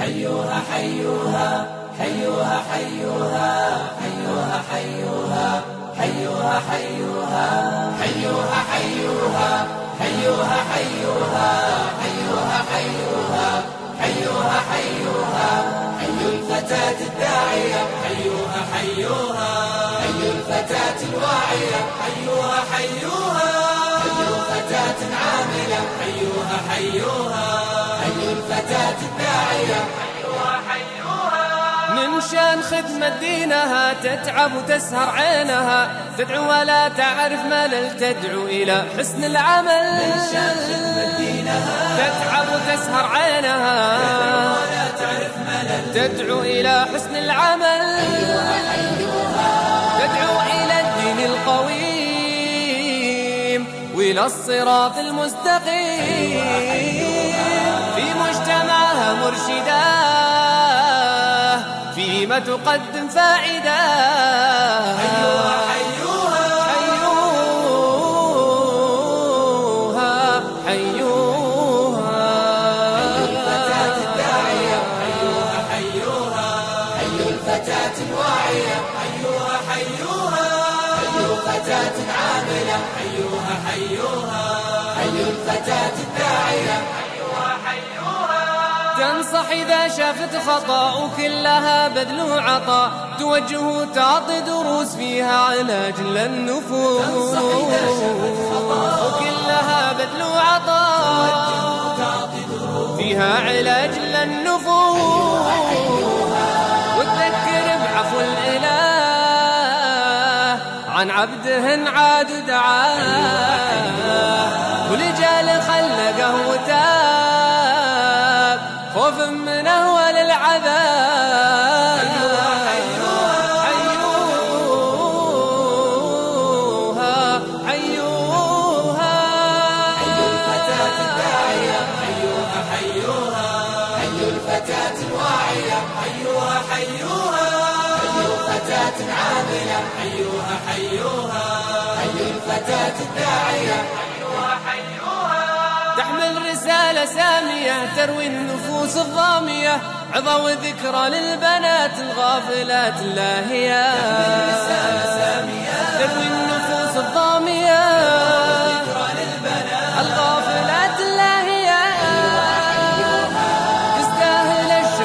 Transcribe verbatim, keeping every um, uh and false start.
حيوها حيوها حيوها حيوها حيوها حيوها حيوها حيوها حيوها حيوها حيوها حيوها حيوها حيوها حيوها حيوها حي الفتاة الداعية حيوها حيوها حي الفتاة الواعية حيوها حيوها حي فتاة عاملة حيوها حيوها حي الفتاة الداعية حيوها حيوها. من شان خدمة دينها تتعب وتسهر عينها، تدعو ولا تعرف ملل، تدعو إلى حسن العمل. من شان خدمة دينها تتعب وتسهر عينها، تدعو ولا تعرف ملل، تدعو إلى حسن العمل. حيوها حيوها تدعو إلى الدين القويم وإلى الصراط المستقيم، في مجتمعها مرشدة فيما تقدم فائدة. حيوها حيوها حيوها حيوها حي الفتاة الداعية حيوها حيوها حي الفتاة الواعية حيوها حيوها حي فتاة عاملة حيوها حيوها حي الفتاة الداعية حيوها حيوها. تنصح إذا شافت خطأ وكلها بذل وعطاء، توجه وتعطي دروس فيها علاج للنفوس. تنصح إذا شافت خطأ وكلها بذل وعطاء، وتعطي دروس فيها علاج للنفوس. وتذكر بعفو الإله عن عبده عاد دعاه، ولجال خلقه وتاب خوف منه وللعذاب. حيوها حيوها حي الفتاة الداعية حيوها حيوها حي الفتاة الواعية حيوها حيوها حي فتاة عاملة حيوها حيوها حي الفتاة الداعية حيوها حيوها. تحمل رسالة سامية تروي النفوس الضامية، عظة وذكرى للبنات الغافلات اللاهيات.